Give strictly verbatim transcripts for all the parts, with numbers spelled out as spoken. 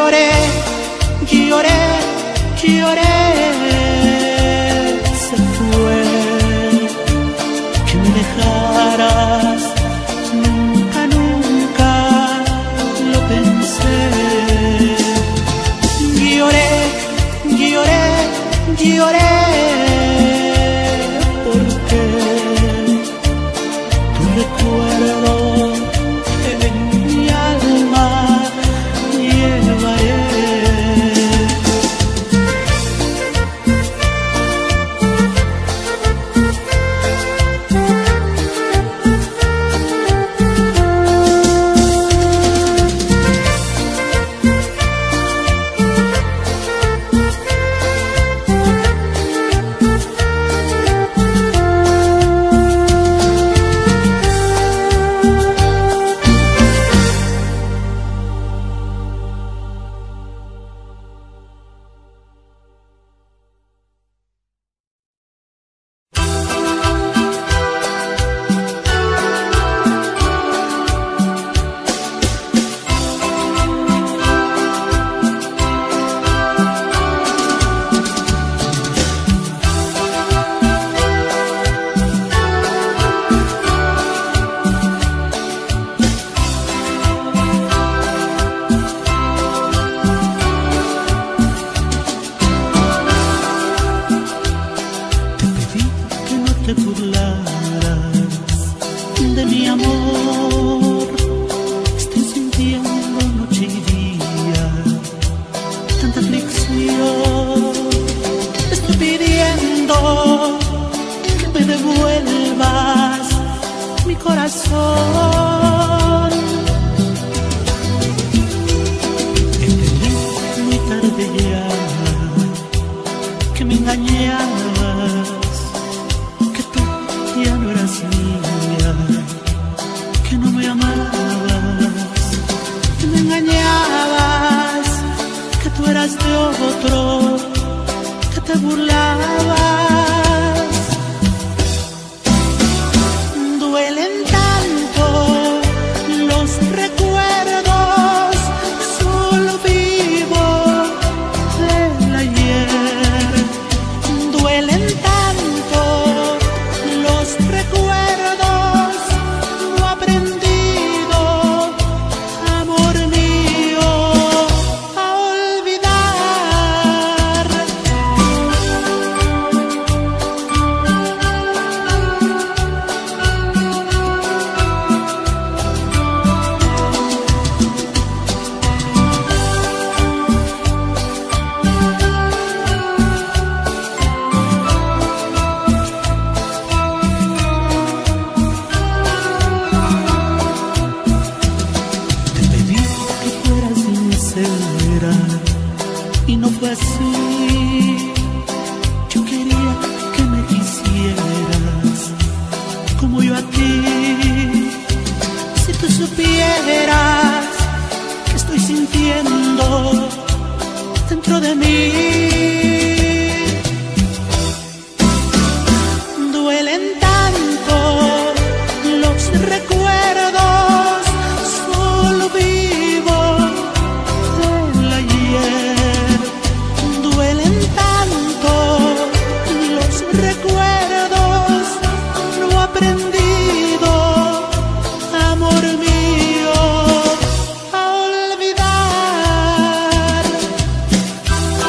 lloré, lloré, lloré. Se fue, que me dejaras, nunca, nunca lo pensé. Lloré, lloré, lloré, porque tu recuerdo en mi alma llevaré. Olvidar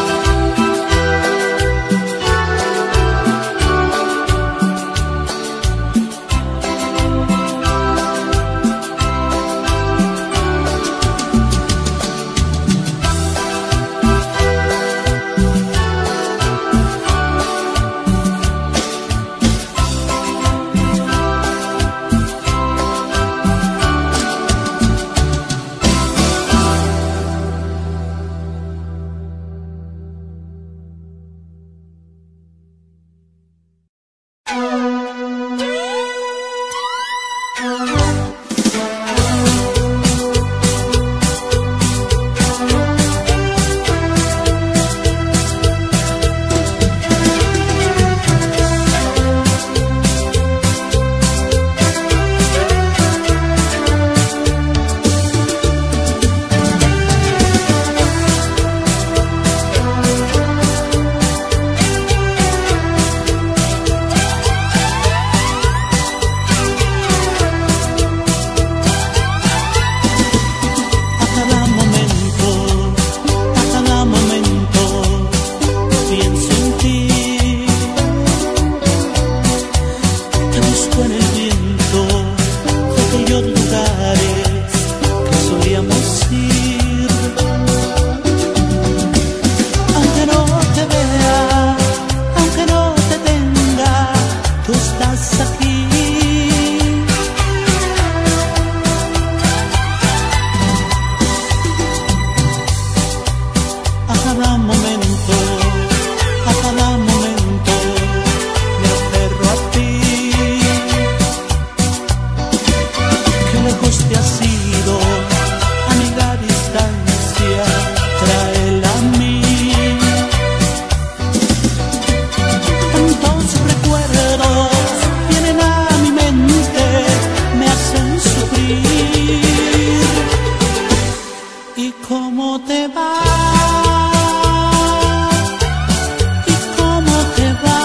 ¿Y cómo te va?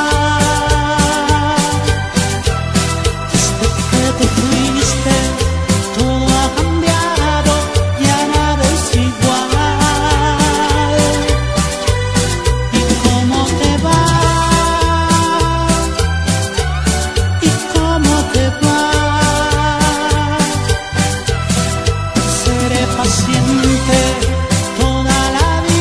Desde que te fuiste, todo ha cambiado, ya nada es igual. ¿Y cómo te va? ¿Y cómo te va? Seré paciente toda la vida.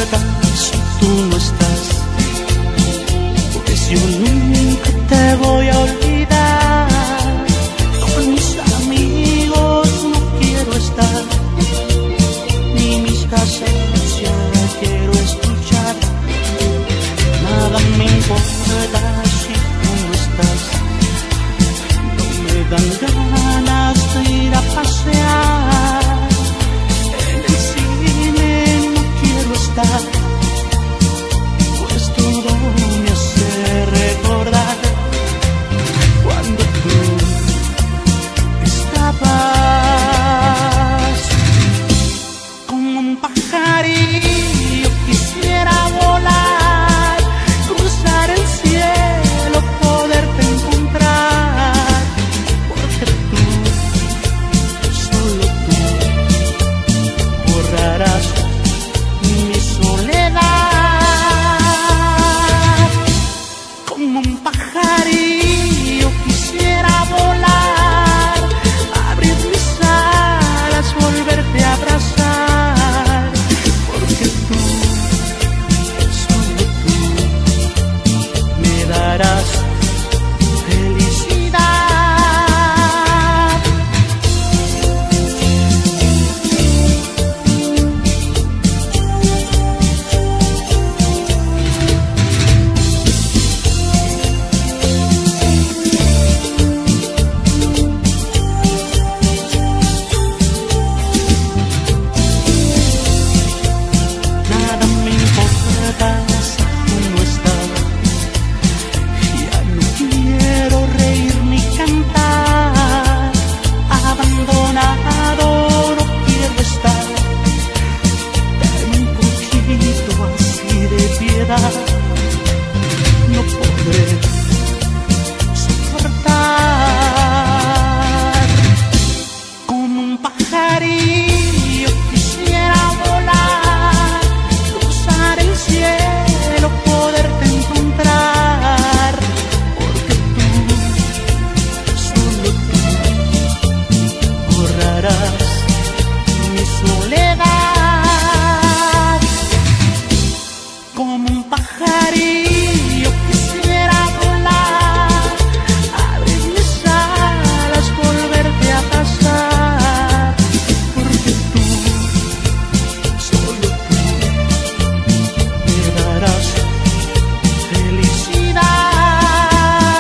importa si tú no estás, pues yo nunca te voy a olvidar. Con mis amigos no quiero estar, ni mis cassettes ya quiero escuchar. Nada me importa si tú no estás, no me dan ganas de ir a pasear. En el cine no quiero estar, pues todo me hace recordar cuando tú estabas. Como un pajarillo quisiera volar, cruzar el cielo, poderte encontrar, porque tú, solo tú, borrarás mi soledad. Como un pajarillo quisiera volar, abrir mis alas, volverte a abrazar, porque tú, solo tú, me darás felicidad. Nada me importa si tú no estás, ya no quiero reír ni cantar. Abandonado no quiero estar, ten un poquito así de piedad. No podré soportar. Como un pajarillo quisiera volar, cruzar el cielo, poderte encontrar, porque tú, solo tú, borrarás mi soledad. Como un pajarillo quisiera volar, abrir mis alas, volverte a abrazar, porque tú, solo tú, me darás felicidad.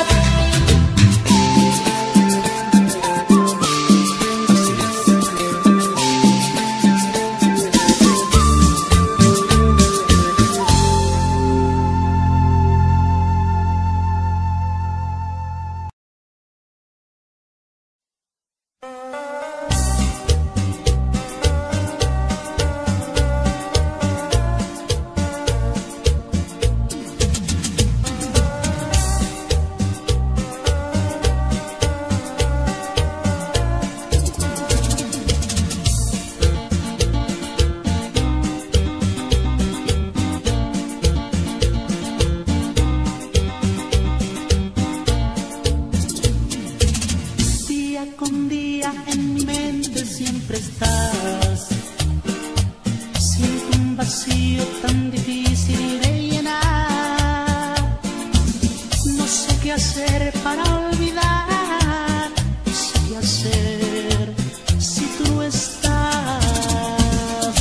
Día con día en mi mente siempre estás. Siento un vacío tan difícil de llenar. No sé qué hacer para olvidar, no sé qué hacer si tú no estás.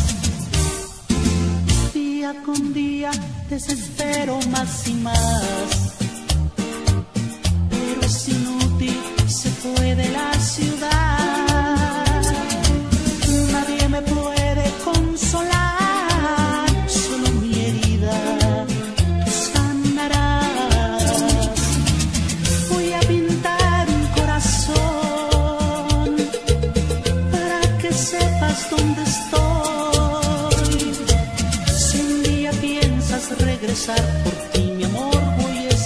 Día con día desespero más y más, pero es inútil, se fue de la ciudad. Nadie me puede consolar, solo mi herida tú sanarás. Voy a pintar un corazón para que sepas dónde estoy. Si un día piensas regresar, por ti mi amor voy a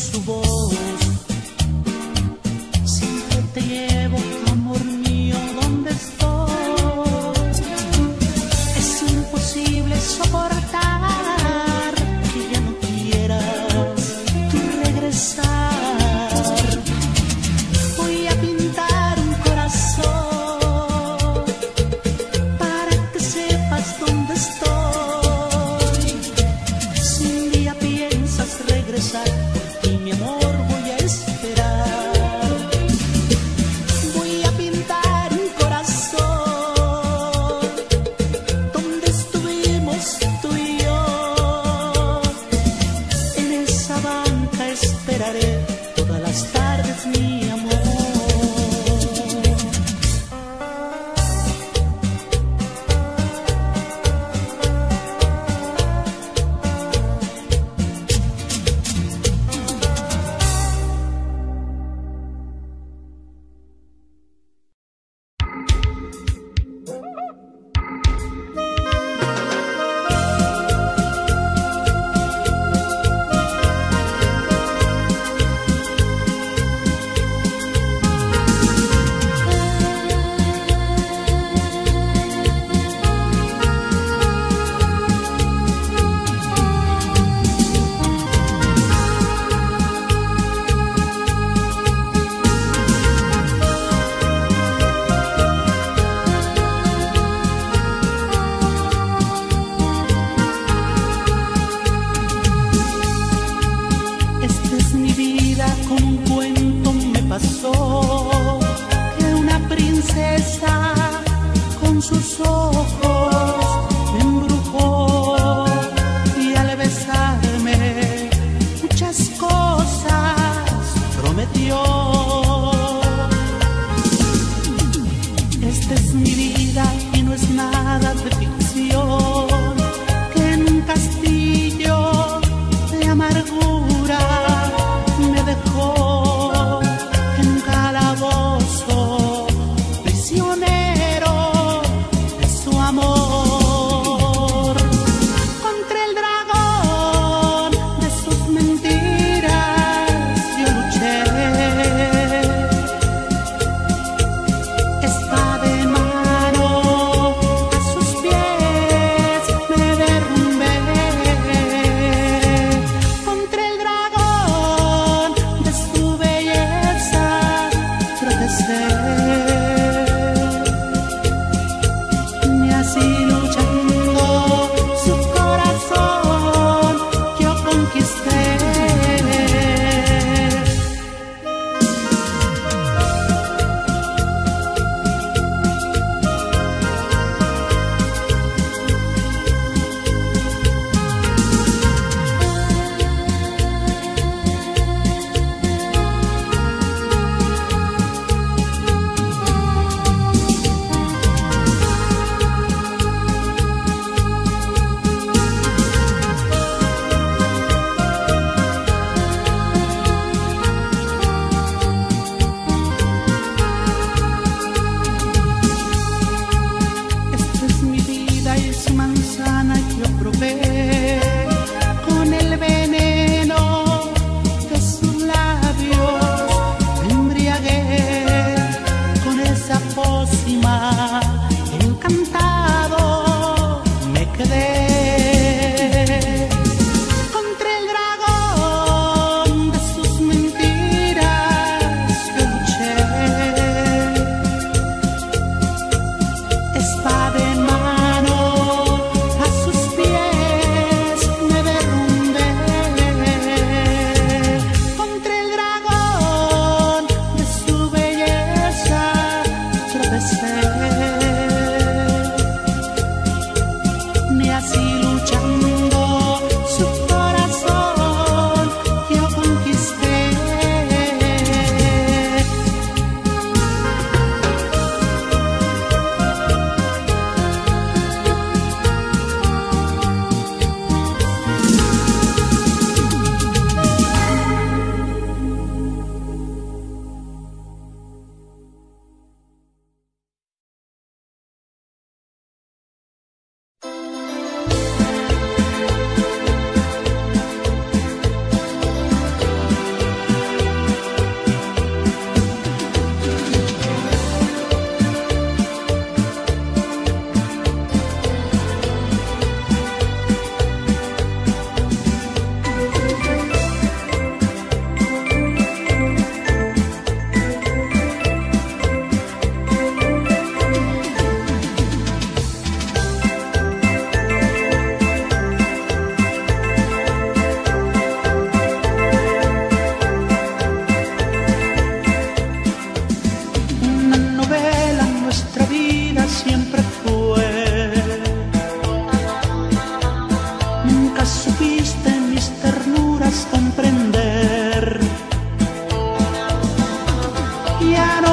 su voz. Siempre te llevo, amor mío, donde estoy. Es imposible soportar que ya no quieras tú regresar. Voy a pintar un corazón para que sepas dónde estoy. Si un día piensas regresar, por ti, mi amor, voy a esperar. Voy a pintar un corazón donde estuvimos tú y yo. En esa banca esperaré todas las tardes, mi amor. Esta es mi vida, con un cuento me pasó que una princesa con sus ojos me embrujó, y al besarme muchas cosas prometió. Esta es mi vida y no es nada de ficción, que en un castillo de amargura me dejó, en un calabozo prisionero de su amor. Contra el dragón de sus mentiras yo luché. Espada en mano, a sus pies me derrumbé. Contra el dragón de su belleza protesté. Y así luchando su corazón yo conquisté.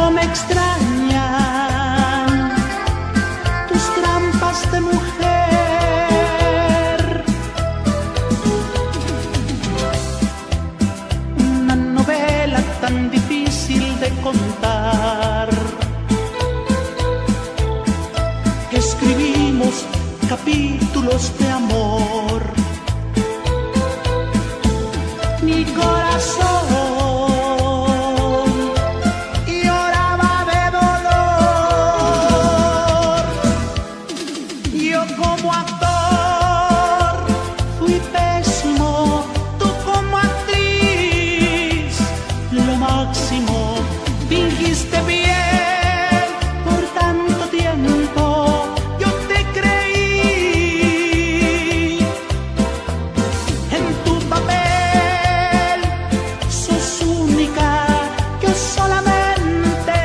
no me extrañan tus trampas de mujer. Una novela tan difícil de contar, que escribimos capítulos de amor. Mi corazón lloraba de dolor. Yo como actor fui pésimo, tú como actriz lo máximo. Fingiste bien por tanto tiempo, yo te creí. En tu papel sos única, yo solamente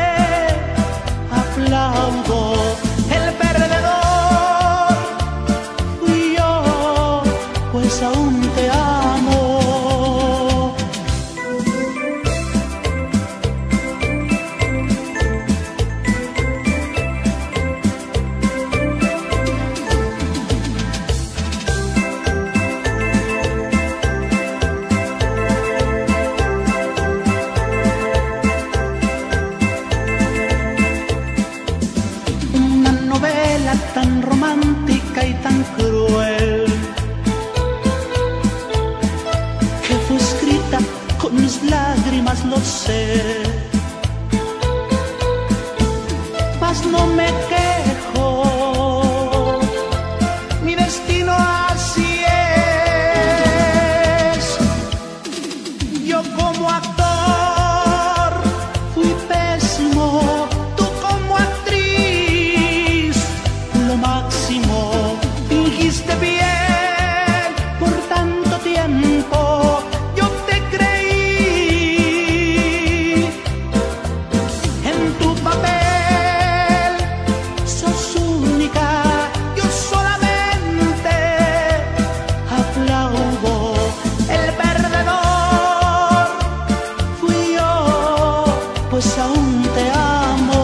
aplaudo. El perdedor fui yo, pues aún te amo. Una novela tan romántica y tan cruel, que fue escrita con mis lágrimas, lo sé. Mas no me quejo, mi destino así es. Yo como actor fui pésimo, tú como actriz lo máximo. Fingiste bien por tanto tiempo, yo te creí. En tu papel sos única, yo solamente aplaudo. El perdedor fui yo, pues aún te amo.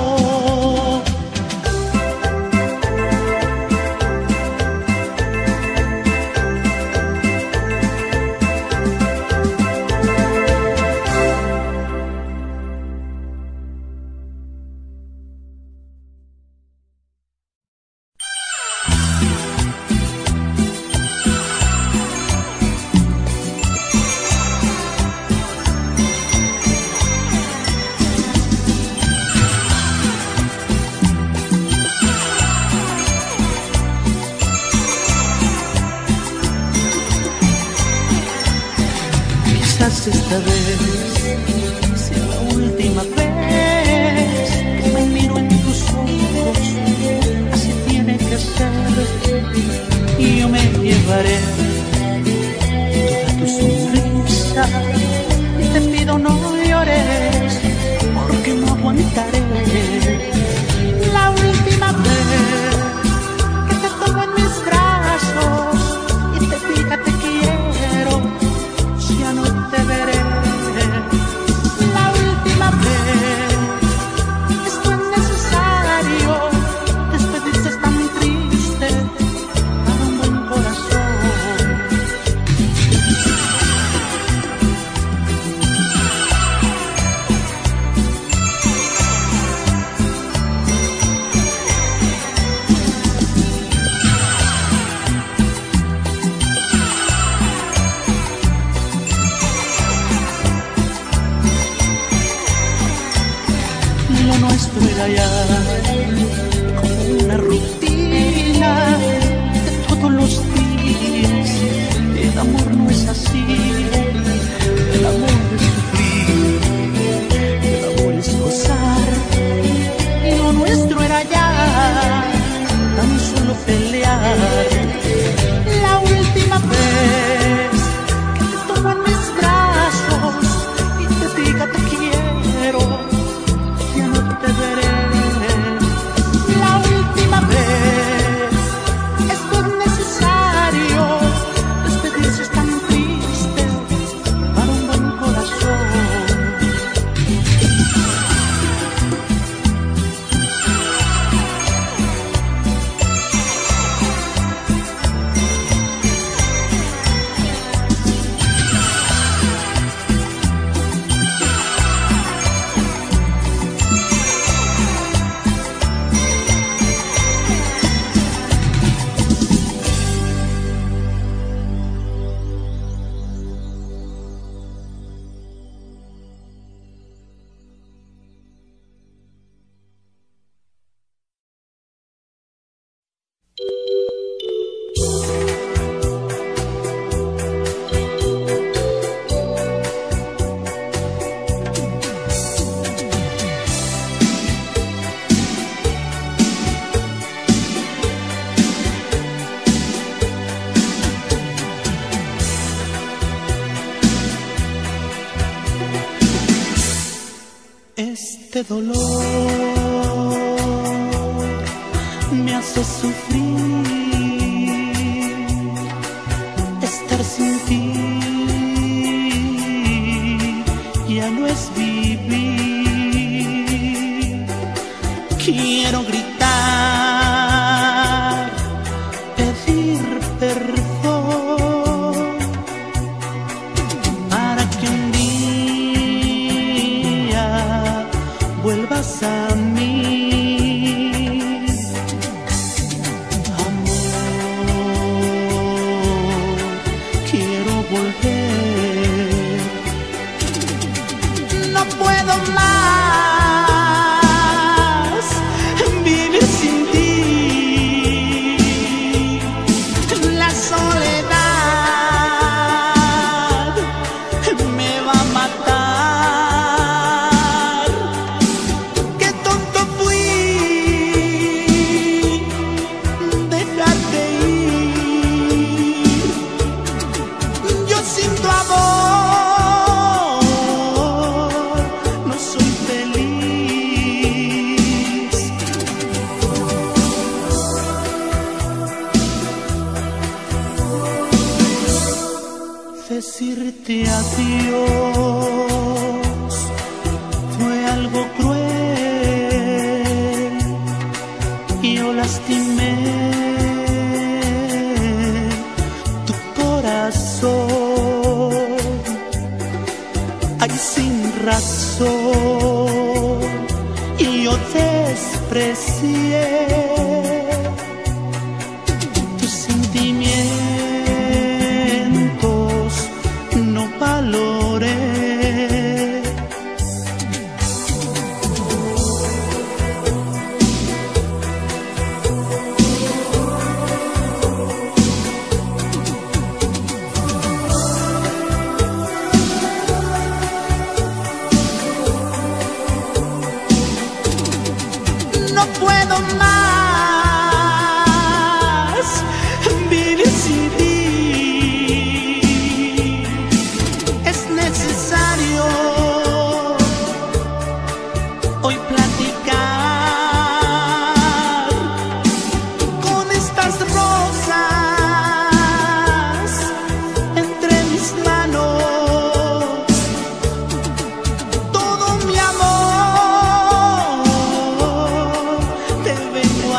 Quizás esta vez sea la última vez que me miro en tus ojos, así tiene que ser. Y yo me llevaré toda tu sonrisa y te pido no llores, porque no aguantaré. La última vez que te tomo en mis brazos y te diga te quiero, ya no te veré. La última vez, esto es necesario, despedirse es tan triste para un buen corazón. Lo nuestro era ya como una rutina de todos los días. El amor no es así, el amor es sufrir, el amor es gozar. Y lo nuestro era ya tan solo pelear. La última vez que te tomo en mis brazos y te diga te quiero, ya no te veré. La última vez, esto es necesario, despedirse es tan triste Este dolor me hace sufrir, estar sin ti ya no es vivir. Quiero gritar, pedir perdón, para que un día vuelvas a mí. Amor, quiero volver. No puedo más vivir sin ti. La soledad me va a matar. Qué tonto fui dejarte ir. Yo sin tu amor no soy feliz. Decirte adiós fue algo cruel. Yo lastimé tu corazón, ay, sin razón, y yo desprecié tus sentimientos, no valoré. No puedo más vivir sin ti. Es necesario hoy platicar con estas rosas entre mis manos. Todo mi amor te vengo a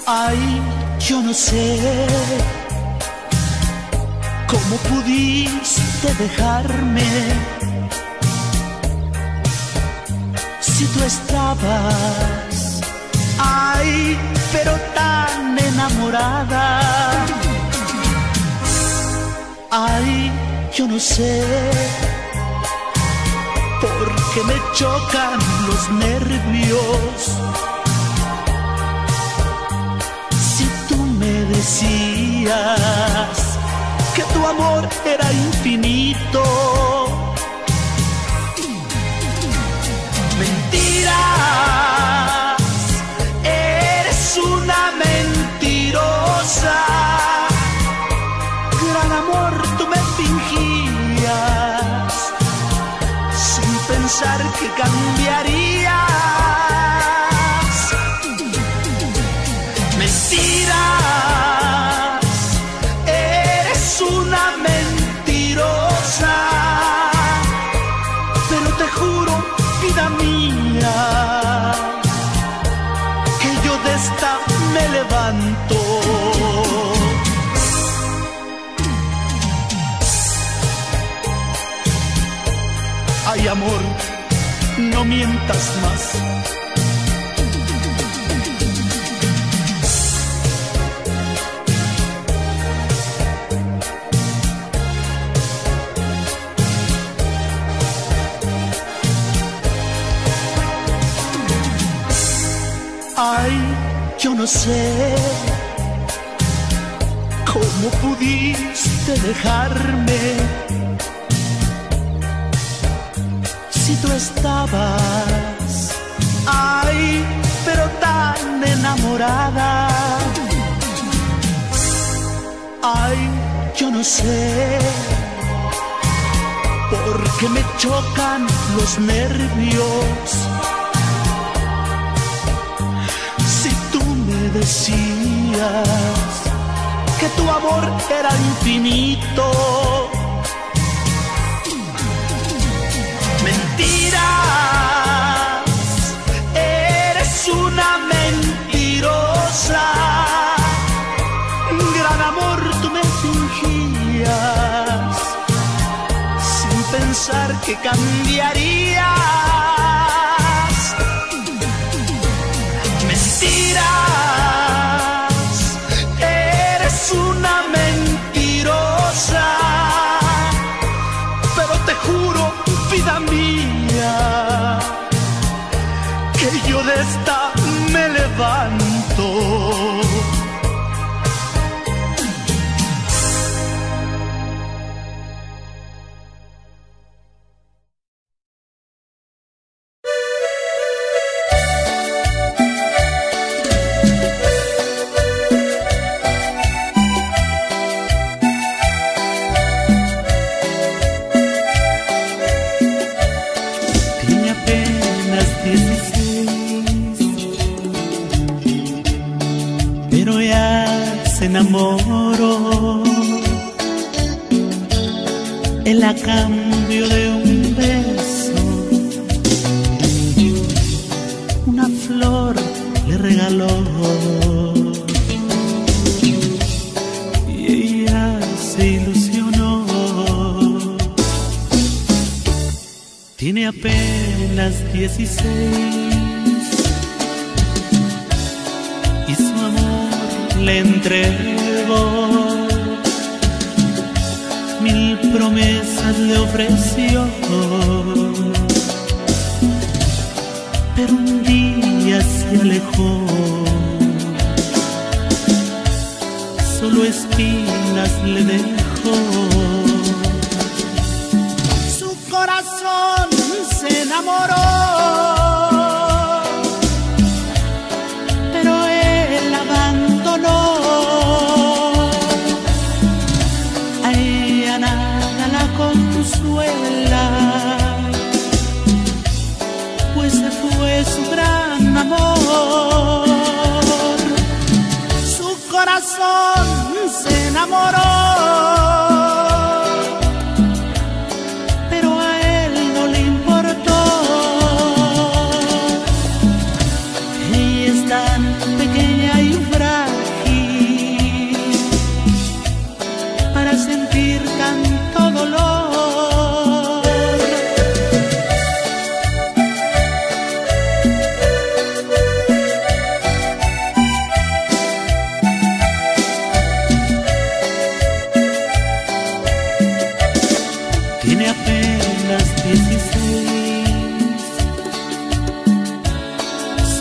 Ay, yo no sé cómo pudiste dejarme, si tú estabas, ay, pero tan enamorada. Ay, yo no sé por qué me chocan los nervios, si tú me decías que tu amor era infinito. Mentiras, eres una mentirosa. Gran amor tú me fingías, sin pensar que cambiarías. Mentiras, eres una mentirosa. Pero te juro, vida mía, que yo de esta me levanto. Ay, amor, no mientas más. Ay, yo no sé cómo pudiste dejarme, si tú estabas, ay, pero tan enamorada. Ay, yo no sé por qué me chocan los nervios, si tú me decías que tu amor era infinito. Mentiras, eres una mentirosa. Gran amor tú me fingías, sin pensar que cambiarías. Mentiras, eres una mentirosa. Pero te juro, vida mía, que yo de esta me levanto. Enamoro, él a cambio de un beso, una flor le regaló, y ella se ilusionó. Tiene apenas dieciséis y su amor le entregó, mil promesas le ofreció, pero un día se alejó, solo espinas le dejó. Su corazón se enamoró, pues se fue su gran amor. Su corazón se enamoró, pero a él no le importó. Ella es tan pequeña y frágil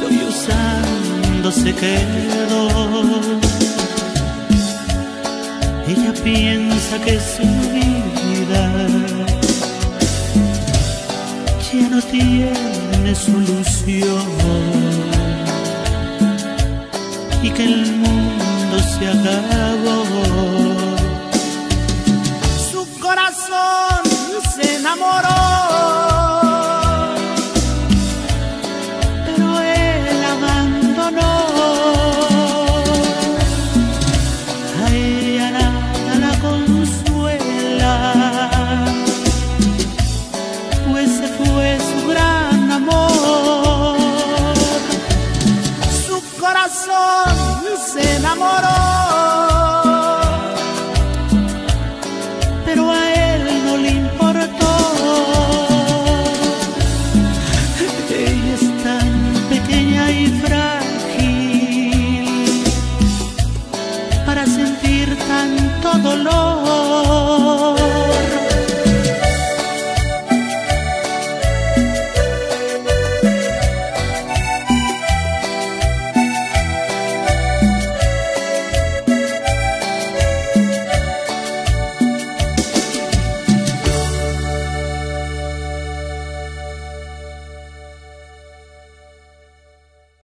sollozando se quedó. Ella piensa que su vida ya no tiene solución y que el mundo se acaba